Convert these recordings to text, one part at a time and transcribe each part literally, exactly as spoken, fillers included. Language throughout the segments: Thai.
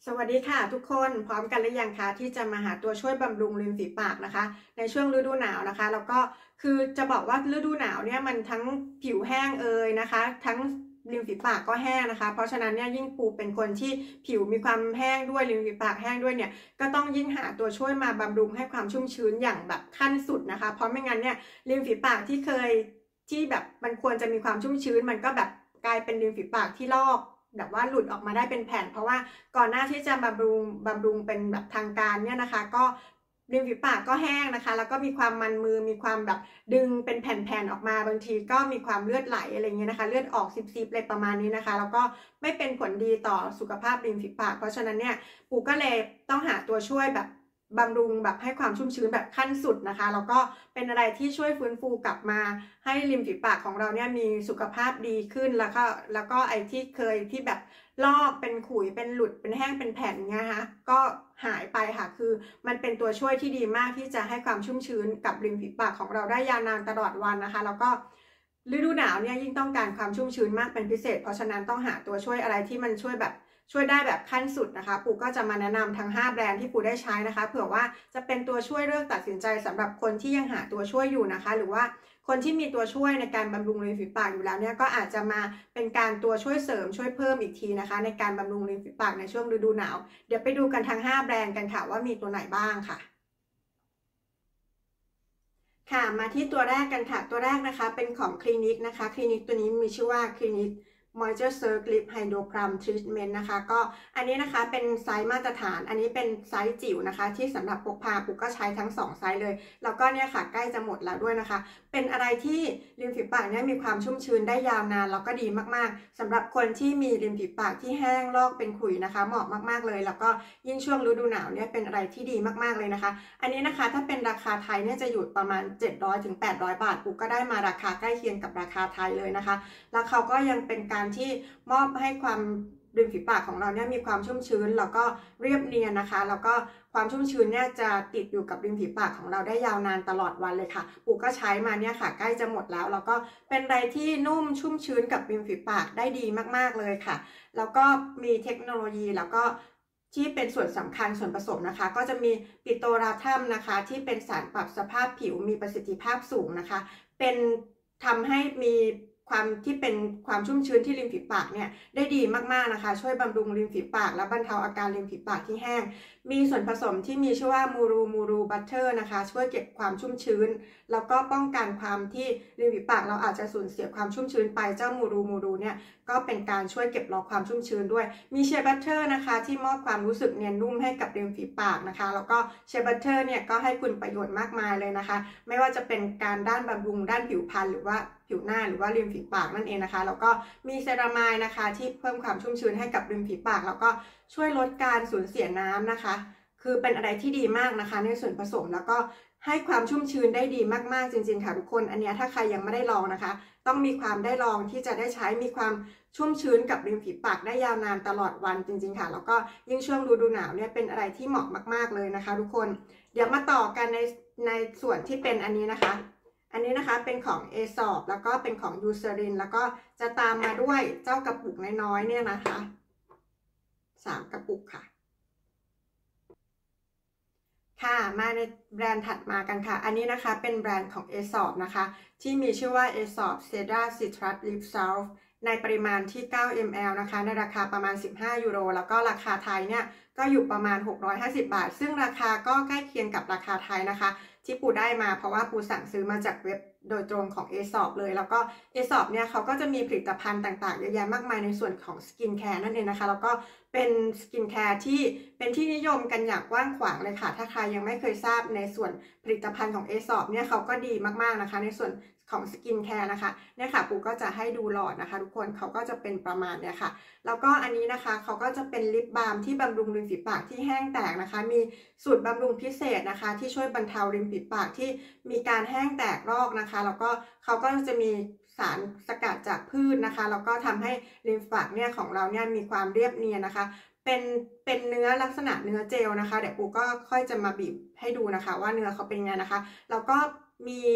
สวัสดีค่ะทุกคนพร้อมกันหรือยังคะที่จะมาหาตัวช่วยบำรุงริมฝีปากนะคะในช่วงฤดูหนาวนะคะแล้วก็คือจะบอกว่าฤดูหนาวเนี่ยมันทั้งผิวแห้งเอยนะคะทั้งริมฝีปากก็แห้งนะคะเพราะฉะนั้นเนี่ยยิ่งปูเป็นคนที่ผิวมีความแห้งด้วยริมฝีปากแห้งด้วยเนี่ยก็ต้องยิ่งหาตัวช่วยมาบำรุงให้ความชุ่มชื้นอย่างแบบขั้นสุดนะคะเพราะไม่งั้นเนี่ยริมฝีปากที่เคยที่แบบมันควรจะมีความชุ่มชื้นมันก็แบบกลายเป็นริมฝีปากที่ลอกแบบว่าหลุดออกมาได้เป็นแผ่นเพราะว่าก่อนหน้าที่จะบำรุงบำรุงเป็นแบบทางการเนี่ยนะคะก็ริมฝีปากก็แห้งนะคะแล้วก็มีความมันมือมีความแบบดึงเป็นแผ่นๆออกมาบางทีก็มีความเลือดไหลอะไรเงี้ยนะคะเลือดออกซิบๆอะไรประมาณนี้นะคะแล้วก็ไม่เป็นผลดีต่อสุขภาพริมฝีปากเพราะฉะนั้นเนี่ยปูก็เลยต้องหาตัวช่วยแบบบำรุงแบบให้ความชุ่มชื้นแบบขั้นสุดนะคะแล้วก็เป็นอะไรที่ช่วยฟื้นฟูกลับมาให้ริมฝีปากของเราเนี่ยมีสุขภาพดีขึ้นแล้วก็แล้วก็ไอ้ที่เคยที่แบบลอกเป็นขุยเป็นหลุดเป็นแห้งเป็นแผ่นเงี้ยนะคะก็หายไปค่ะคือมันเป็นตัวช่วยที่ดีมากที่จะให้ความชุ่มชื้นกับริมฝีปากของเราได้ยาวนานตลอดวันนะคะแล้วก็ฤดูหนาวเนี่ยยิ่งต้องการความชุ่มชื้นมากเป็นพิเศษเพราะฉะนั้นต้องหาตัวช่วยอะไรที่มันช่วยแบบช่วยได้แบบขั้นสุดนะคะปูก็จะมาแนะนำทั้งห้าแบรนด์ที่ปูได้ใช้นะคะเผื่อว่าจะเป็นตัวช่วยเลือกตัดสินใจสำหรับคนที่ยังหาตัวช่วยอยู่นะคะหรือว่าคนที่มีตัวช่วยในการบำรุงริมฝีปากอยู่แล้วเนี่ยก็อาจจะมาเป็นการตัวช่วยเสริมช่วยเพิ่มอีกทีนะคะในการบำรุงริมฝีปากในช่วงฤดูหนาวเดี๋ยวไปดูกันทั้งห้าแบรนด์กันค่ะว่ามีตัวไหนบ้างค่ะค่ะมาที่ตัวแรกกันค่ะตัวแรกนะคะเป็นของคลินิกนะคะคลินิกตัวนี้มีชื่อว่าคลินิก Moisture Surge Lip Hydro Plum Treatment นะคะก็อันนี้นะคะเป็นไซส์มาตรฐานอันนี้เป็นไซส์จิ๋วนะคะที่สำหรับพกพาปุกก็ใช้ทั้งสองไซส์เลยแล้วก็เนี่ยค่ะใกล้จะหมดแล้วด้วยนะคะเป็นอะไรที่ริมฝีปากเนี่ยมีความชุ่มชื้นได้ยาวนานแล้วก็ดีมากๆสำหรับคนที่มีริมฝีปากที่แห้งลอกเป็นขุยนะคะเหมาะมากๆเลยแล้วก็ยิ่งช่วงฤดูหนาวเนี่ยเป็นอะไรที่ดีมากๆเลยนะคะอันนี้นะคะถ้าเป็นราคาไทยเนี่ยจะอยู่ประมาณเจ็ดร้อยถึงแปดร้อยบาทปุกก็ได้มาราคาใกล้เคียงกับราคาไทยเลยนะคะแล้วเขาก็ยังเป็นการที่มอบให้ความริมฝีปากของเราเนี่ยมีความชุ่มชื้นแล้วก็เรียบเนียนนะคะแล้วก็ความชุ่มชื้นเนี่ยจะติดอยู่กับริมฝีปากของเราได้ยาวนานตลอดวันเลยค่ะปูก็ใช้มาเนี่ยค่ะใกล้จะหมดแล้วแล้วก็เป็นอะไรที่นุ่มชุ่มชื้นกับริมฝีปากได้ดีมากๆเลยค่ะแล้วก็มีเทคโนโลยีแล้วก็ที่เป็นส่วนสำคัญส่วนผสมนะคะก็จะมีปิโตราทัมนะคะที่เป็นสารปรับสภาพผิวมีประสิทธิภาพสูงนะคะเป็นทำให้มีความที่เป็นความชุ่มชื้นที่ริมฝีปากเนี่ยได้ดีมากๆนะคะช่วยบำรุงริมฝีปากและบรรเทาอาการริมฝีปากที่แห้งมีส่วนผสมที่มีชื่อว่ามูรูมูรูบัตเตอร์นะคะช่วยเก็บความชุ่มชื้นแล้วก็ป้องกันความที่ริมฝีปากเราอาจจะสูญเสียความชุ่มชื้นไปเจ้ามูรูมูรูเนี่ยก็เป็นการช่วยเก็บรอความชุ่มชื้นด้วยมีเชบัตเตอร์นะคะที่มอบความรู้สึกเนียนนุ่มให้กับริมฝีปากนะคะแล้วก็เชบัตเตอร์เนี่ยก็ให้คุณประโยชน์มากมายเลยนะคะไม่ว่าจะเป็นการด้านบำรุงด้านผิวพรรณหรือว่าผิวหน้าหรือว่าริมฝีปากนั่นเองนะคะแล้วก็มีเซรามายนะคะที่เพิ่มความชุ่มชื้นให้กับริมฝีปากแล้วก็ช่วยลดการสูญเสียน้ำนะคะคือเป็นอะไรที่ดีมากนะคะในส่วนผสมแล้วก็ให้ความชุ่มชื้นได้ดีมากๆจริงๆค่ะทุกคนอันนี้ถ้าใครยังไม่ได้ลองนะคะต้องมีความได้ลองที่จะได้ใช้มีความชุ่มชื้นกับริมฝีปากได้ยาวนานตลอดวันจริงๆค่ะแล้วก็ยิ่งช่วงฤดูหนาวเนี่ยเป็นอะไรที่เหมาะมากๆเลยนะคะทุกคนเดี๋ยวมาต่อกันในในส่วนที่เป็นอันนี้นะคะอันนี้นะคะเป็นของ เอ ซอ พี แล้วก็เป็นของ ยู ซี เอ อาร์ ไอ เอ็น แล้วก็จะตามมาด้วยเจ้ากระปุกน้อยๆเนี่ยนะคะสามกระปุกค่ะค่ะมาในแบรนด์ถัดมากันค่ะอันนี้นะคะเป็นแบรนด์ของ เอ ซอ พี นะคะที่มีชื่อว่า เอ ซอ พี Cedar Citrus Lip Salve ในปริมาณที่เก้า มิลลิลิตร นะคะในราคาประมาณสิบห้ายูโรแล้วก็ราคาไทยเนี่ยก็อยู่ประมาณหกร้อยห้าสิบบาทซึ่งราคาก็ใกล้เคียงกับราคาไทยนะคะที่ปูได้มาเพราะว่าปูสั่งซื้อมาจากเว็บโดยตรงของ เอ ซอ พี เลยแล้วก็ เอ ซอ พี เนี่ยเขาก็จะมีผลิตภัณฑ์ต่างๆเยอะแยะมากมายในส่วนของสกินแคร์นั่นเองนะคะแล้วก็เป็นสกินแคร์ที่เป็นที่นิยมกันอย่างกว้างขวางเลยค่ะถ้าใครยังไม่เคยทราบในส่วนผลิตภัณฑ์ของ เอ ซอ พี เนี่ยเขาก็ดีมากๆนะคะในส่วนของสกินแคร์นะคะเนี่ยค่ะปูก็จะให้ดูหลอดนะคะทุกคนเขาก็จะเป็นประมาณเนี่ยค่ะแล้วก็อันนี้นะคะเขาก็จะเป็นลิปบาล์มที่บำรุงริมฝีปากที่แห้งแตกนะคะมีสูตรบำรุงพิเศษนะคะที่ช่วยบรรเทาริมฝีปากที่มีการแห้งแตกลอกนะคะแล้วก็เขาก็จะมีสารสกัดจากพืชนะคะแล้วก็ทำให้ริมฝีปากเนี่ยของเราเนี่ยมีความเรียบเนียนนะคะเป็นเป็นเนื้อลักษณะเนื้อเจลนะคะเดี๋ยวปูก็ค่อยจะมาบีบให้ดูนะคะว่าเนื้อเขาเป็นไงนะคะแล้วก็มี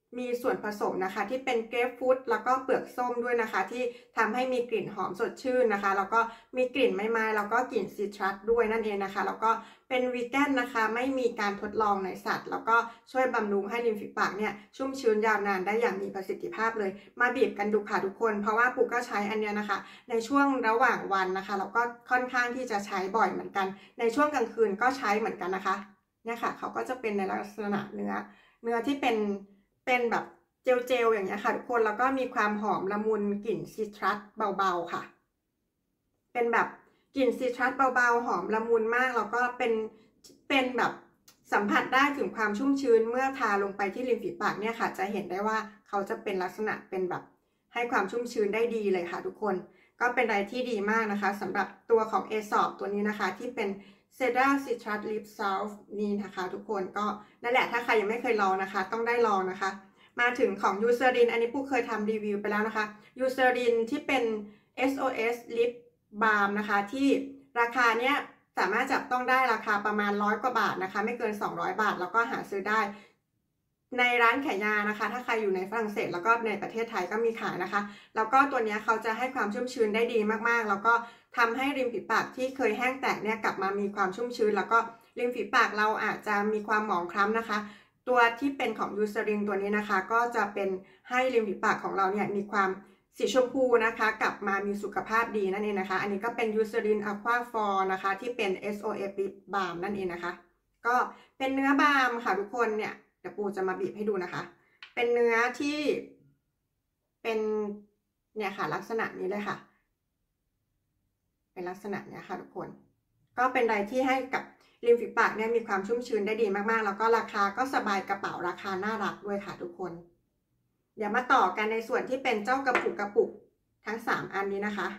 มีส่วนผสมนะคะที่เป็นเกรปฟรุตแล้วก็เปลือกส้มด้วยนะคะที่ทำให้มีกลิ่นหอมสดชื่นนะคะแล้วก็มีกลิ่นไม้ๆแล้วก็กลิ่นซิตรัสด้วยนั่นเองนะคะแล้วก็เป็นวีแกนนะคะไม่มีการทดลองในสัตว์แล้วก็ช่วยบำรุงให้ริมฝีปากเนี่ยชุ่มชื้นยาวนานได้อย่างมีประสิทธิภาพเลยมาบีบกันดูค่ะทุกคนเพราะว่าปูก็ใช้อันเนี้ยนะคะในช่วงระหว่างวันนะคะแล้วก็ค่อนข้างที่จะใช้บ่อยเหมือนกันในช่วงกลางคืนก็ใช้เหมือนกันนะคะเนี่ยค่ะเขาก็จะเป็นในลักษณะเนื้อเนื้อที่เป็นเป็นแบบเจลๆอย่างเงี้ยค่ะทุกคนแล้วก็มีความหอมละมุนกลิ่นซิตรัสเบาๆค่ะเป็นแบบกลิ่นซิตรัสเบาๆหอมละมุนมากแล้วก็เป็นเป็นแบบสัมผัสได้ถึงความชุ่มชื้นเมื่อทาลงไปที่ริมฝีปากเนี่ยค่ะจะเห็นได้ว่าเขาจะเป็นลักษณะเป็นแบบให้ความชุ่มชื้นได้ดีเลยค่ะทุกคนก็เป็นอะไรที่ดีมากนะคะสำหรับตัวของ เอ ซอป ตัวนี้นะคะที่เป็น Cedar Citrus Lip Salve นี่นะคะทุกคนก็นั่นแหละถ้าใครยังไม่เคยลองนะคะต้องได้ลองนะคะมาถึงของ Eucerin อันนี้ปุ๊กเคยทำรีวิวไปแล้วนะคะ Eucerin ที่เป็น เอส โอ เอส Lip Balm นะคะที่ราคาเนี้ยสามารถจับต้องได้ราคาประมาณร้อยกว่าบาทนะคะไม่เกินสองร้อยบาทแล้วก็หาซื้อได้ในร้านขายยานะคะถ้าใครอยู่ในฝรั่งเศสแล้วก็ในประเทศไทยก็มีขายนะคะแล้วก็ตัวนี้เขาจะให้ความชุ่มชื้นได้ดีมากๆแล้วก็ทำให้ริมฝีปากที่เคยแห้งแตกเนี่ยกลับมามีความชุ่มชื้นแล้วก็ริมฝีปากเราอาจจะมีความหมองคล้ำนะคะตัวที่เป็นของยูเซรินตัวนี้นะคะก็จะเป็นให้ริมฝีปากของเราเนี่ยมีความสีชมพูนะคะกลับมามีสุขภาพดีนั่นเองนะคะอันนี้ก็เป็นยูเซรินอะควาฟอร์นะคะที่เป็น เอส โอ เอฟ Lip Balm นั่นเองนะคะก็เป็นเนื้อบาล์มค่ะทุกคนเนี่ยเดี๋ยวปูจะมาบีบให้ดูนะคะเป็นเนื้อที่เป็นเนี่ยค่ะลักษณะนี้เลยค่ะเป็นลักษณะเนี้ยค่ะทุกคนก็เป็นอะไรที่ให้กับริมฝีปากเนี่ยมีความชุ่มชื้นได้ดีมากๆแล้วก็ราคาก็สบายกระเป๋าราคาน่ารักด้วยค่ะทุกคนเดี๋ยวมาต่อกันในส่วนที่เป็นเจ้ากระปุกกระปุกทั้งสามอันนี้นะคะ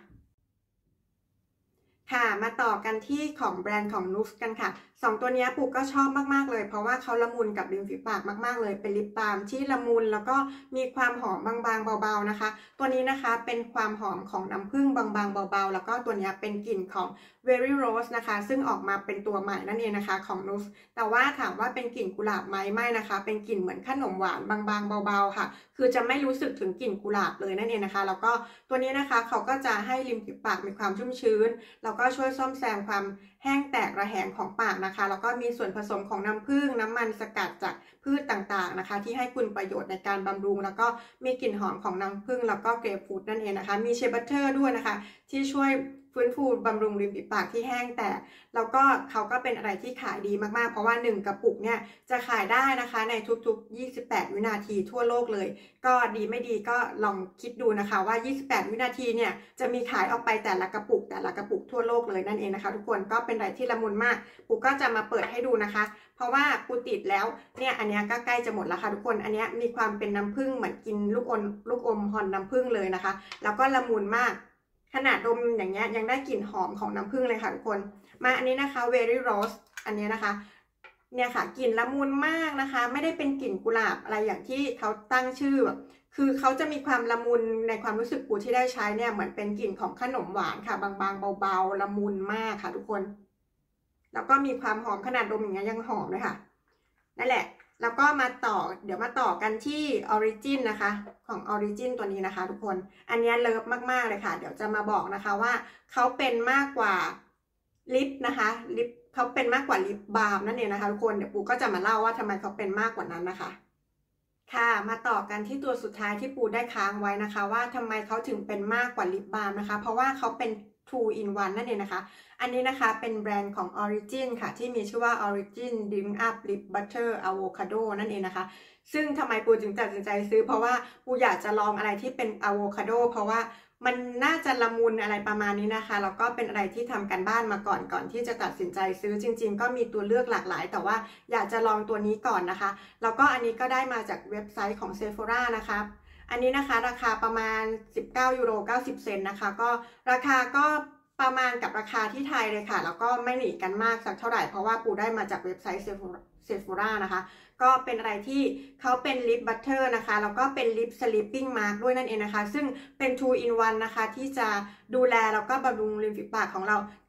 ค่ะมาต่อกันที่ของแบรนด์ของ นูฟ กันค่ะสองตัวนี้ปูก็ชอบมากๆเลยเพราะว่าเขาละมุนกับริมฝีปากมากๆเลยเป็นลิปบาล์มที่ละมุนแล้วก็มีความหอมบางๆเบาๆนะคะตัวนี้นะคะเป็นความหอมของน้ำผึ้งบางๆเบาๆแล้วก็ตัวนี้เป็นกลิ่นของ Very Rose นะคะซึ่งออกมาเป็นตัวใหม่นั่นเองนะคะของ นูฟ แต่ว่าถามว่าเป็นกลิ่นกุหลาบไหมไม่นะคะเป็นกลิ่นเหมือนขนมหวานบางๆเบาๆค่ะคือจะไม่รู้สึกถึงกลิ่นกุหลาบเลยนั่นเองนะคะแล้วก็ตัวนี้นะคะเขาก็จะให้ริมฝีปากมีความชุ่มชื้นแล้วก็ช่วยซ่อมแซมความแห้งแตกระแหงของปากนะคะแล้วก็มีส่วนผสมของน้ำผึ้งน้ำมันสกัดจากพืชต่างๆนะคะที่ให้คุณประโยชน์ในการบำรุงแล้วก็มีกลิ่นหอมของน้ำผึ้งแล้วก็เกรปฟรุตนั่นเองนะคะมีเชบัตเตอร์ด้วยนะคะที่ช่วยฟื้นฟูบำรุงริมฝีปากที่แห้งแตกแล้วก็เขาก็เป็นอะไรที่ขายดีมากๆเพราะว่าหนึ่งกระปุกเนี่ยจะขายได้นะคะในทุกๆยี่สิบแปดวินาทีทั่วโลกเลยก็ดีไม่ดีก็ลองคิดดูนะคะว่ายี่สิบแปดวินาทีเนี่ยจะมีขายออกไปแต่ละกระปุกแต่ละกระปุกทั่วโลกเลยนั่นเองนะคะทุกคนก็เป็นอะไรที่ละมุนมากปูก็จะมาเปิดให้ดูนะคะเพราะว่าปูติดแล้วเนี่ยอันนี้ก็ใกล้จะหมดแล้วค่ะทุกคนอันนี้มีความเป็นน้ำผึ้งเหมือนกินลูกอมลูกอมฮอนน้ำผึ้งเลยนะคะแล้วก็ละมุนมากขนาดดมอย่างเงี้ยยังได้กลิ่นหอมของน้ำผึ้งเลยค่ะทุกคนมาอันนี้นะคะ Very Rose อันนี้นะคะเนี่ยค่ะกลิ่นละมุนมากนะคะไม่ได้เป็นกลิ่นกุหลาบอะไรอย่างที่เขาตั้งชื่อแบบคือเขาจะมีความละมุนในความรู้สึกปูที่ได้ใช้เนี่ยเหมือนเป็นกลิ่นของขนมหวานค่ะบางๆเบาๆละมุนมากค่ะทุกคนแล้วก็มีความหอมขนาดดมอย่างเงี้ยยังหอมเลยค่ะนั่นแหละแล้วก็มาต่อเดี๋ยวมาต่อกันที่ Origin นะคะของ Origin ตัวนี้นะคะทุกคนอันนี้เลิฟมากๆเลยค่ะเดี๋ยวจะมาบอกนะคะว่าเขาเป็นมากกว่าลิปนะคะลิปเขาเป็นมากกว่าลิปบาล์มนั่นเองนะคะทุกคนเดี๋ยวปูก็จะมาเล่าว่าทำไมเขาเป็นมากกว่านั้นนะคะค่ะมาต่อกันที่ตัวสุดท้ายที่ปูได้ค้างไว้นะคะว่าทำไมเขาถึงเป็นมากกว่าลิปบาล์มนะคะเพราะว่าเขาเป็น ทู อิน วัน นั่นเองนะคะอันนี้นะคะเป็นแบรนด์ของ Origin ค่ะที่มีชื่อว่า Origin Drink Up Lip Butter Avocado นั่นเองนะคะซึ่งทำไมปูจึงตัดสินใจซื้อเพราะว่าปูอยากจะลองอะไรที่เป็นอะโวคาโดเพราะว่ามันน่าจะละมุนอะไรประมาณนี้นะคะแล้วก็เป็นอะไรที่ทำกันบ้านมาก่อนก่อนที่จะตัดสินใจซื้อจริงๆก็มีตัวเลือกหลากหลายแต่ว่าอยากจะลองตัวนี้ก่อนนะคะแล้วก็อันนี้ก็ได้มาจากเว็บไซต์ของ Sephora นะคะอันนี้นะคะราคาประมาณสิบเก้ายูโรเก้าสิบเซนต์นะคะก็ราคาก็ประมาณกับราคาที่ไทยเลยค่ะแล้วก็ไม่หนีกันมากสักเท่าไหร่เพราะว่าปูได้มาจากเว็บไซต์ Sephora นะคะก็เป็นอะไรที่เขาเป็นลิปบัตเตอร์นะคะแล้วก็เป็นลิปสลิปปิ้งมาร์กด้วยนั่นเองนะคะซึ่งเป็น ทู อิน วัน นะคะที่จะดูแลแล้วก็บำรุงริมฝีปากของเรา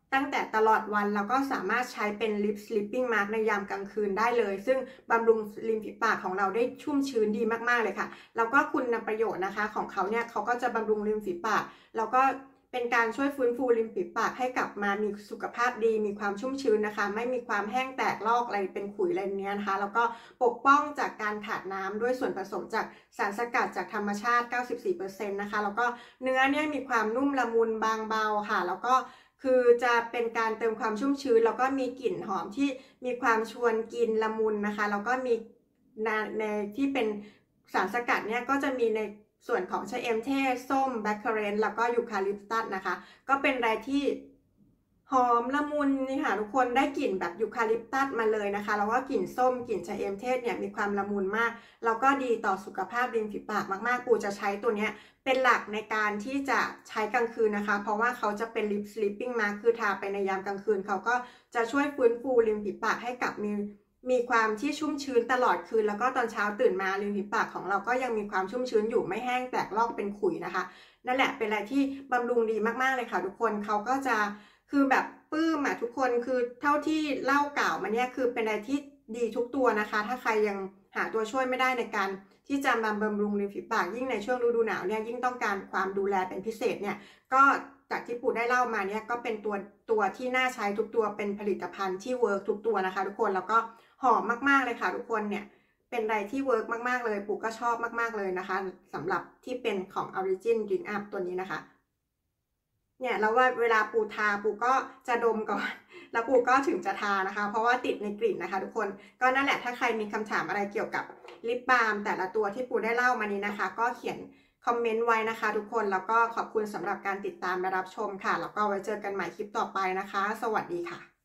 ตั้งแต่ตลอดวันแล้วก็สามารถใช้เป็นลิปสลิปปิ้งมาร์กในยามกลางคืนได้เลยซึ่งบำรุงริมฝีปากของเราได้ชุ่มชื้นดีมากๆเลยค่ะแล้วก็คุณประโยชน์นะคะของเขาเนี่ยเขาก็จะบำรุงริมฝีปากแล้วก็เป็นการช่วยฟื้นฟูริมฝีปากให้กลับมามีสุขภาพดีมีความชุ่มชื้นนะคะไม่มีความแห้งแตกลอกอะไรเป็นขุยอะไรเนี้ยนะคะแล้วก็ปกป้องจากการขาดน้ำด้วยส่วนผสมจากสารสกัดจากธรรมชาติ เก้าสิบสี่เปอร์เซ็นต์ นะคะแล้วก็เนื้อเนี่ยมีความนุ่มละมุนบางเบาค่ะแล้วก็คือจะเป็นการเติมความชุ่มชื้นแล้วก็มีกลิ่นหอมที่มีความชวนกินละมุนนะคะแล้วก็มีในที่เป็นสารสกัดเนี่ยก็จะมีในส่วนของชะเอมเทศส้มแบล็คเคอเรนต์แล้วก็ยูคาลิปตัสนะคะก็เป็นอะไรที่หอมละมุนนี่ค่ะทุกคนได้กลิ่นแบบยูคาลิปตัสมาเลยนะคะแล้วก็กลิ่นส้มกลิ่นชะเอมเทศเนี่ยมีความละมุนมากแล้วก็ดีต่อสุขภาพริมฝีปากมากๆปูจะใช้ตัวเนี้ยเป็นหลักในการที่จะใช้กลางคืนนะคะเพราะว่าเขาจะเป็นลิปสลิปปิ้งมาร์คคือทาไปในยามกลางคืนเขาก็จะช่วยฟื้นฟูริมฝีปากให้กลับมีมีความที่ชุ่มชื้นตลอดคืนแล้วก็ตอนเช้าตื่นมาริมฝีปากของเราก็ยังมีความชุ่มชื้นอยู่ไม่แห้งแตกลอกเป็นขุยนะคะนั่นแหละเป็นอะไรที่บำรุงดีมากๆเลยค่ะทุกคนเขาก็จะคือแบบปลื้มอ่ะทุกคนคือเท่าที่เล่ากล่าวมาเนี่ยคือเป็นอะไรที่ดีทุกตัวนะคะถ้าใครยังหาตัวช่วยไม่ได้ในการที่จะมาบำรุงริมฝีปากยิ่งในช่วงฤดูหนาวเนี่ยยิ่งต้องการความดูแลเป็นพิเศษเนี่ยก็จากที่ปู่ได้เล่ามาเนี่ยก็เป็นตัวตัวที่น่าใช้ทุกตัวเป็นผลิตภัณฑ์ที่เวิร์กทุกตัวนะคะทุกคนแล้วก็หอมมากๆเลยค่ะทุกคนเนี่ยเป็นอะไรที่เวิร์กมากๆเลยปู่ก็ชอบมากๆเลยนะคะสำหรับที่เป็นของ Origin Drink Up ตัวนี้นะคะเนี่ยแล้วว่าเวลาปูทาปูก็จะดมก่อนแล้วปูก็ถึงจะทานะคะเพราะว่าติดในกลิ่นนะคะทุกคนก็นั่นแหละถ้าใครมีคำถามอะไรเกี่ยวกับลิปบาล์มแต่ละตัวที่ปูได้เล่ามานี้นะคะก็เขียนคอมเมนต์ไว้นะคะทุกคนแล้วก็ขอบคุณสำหรับการติดตามและรับชมค่ะแล้วก็ไว้เจอกันใหม่คลิปต่อไปนะคะสวัสดีค่ะ